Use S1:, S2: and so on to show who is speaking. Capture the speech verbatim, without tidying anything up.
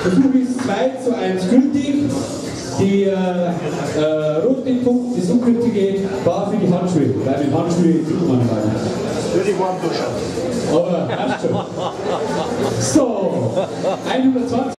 S1: Versuch ist zwei zu eins gültig. Die äh, äh, rote Punkt, das ungültige, war für die Handschuhe, weil mit Handschuhe tut man nicht mehr.
S2: Würde ich warm duschen.
S1: Aber passt schon. So, hundertzwanzig.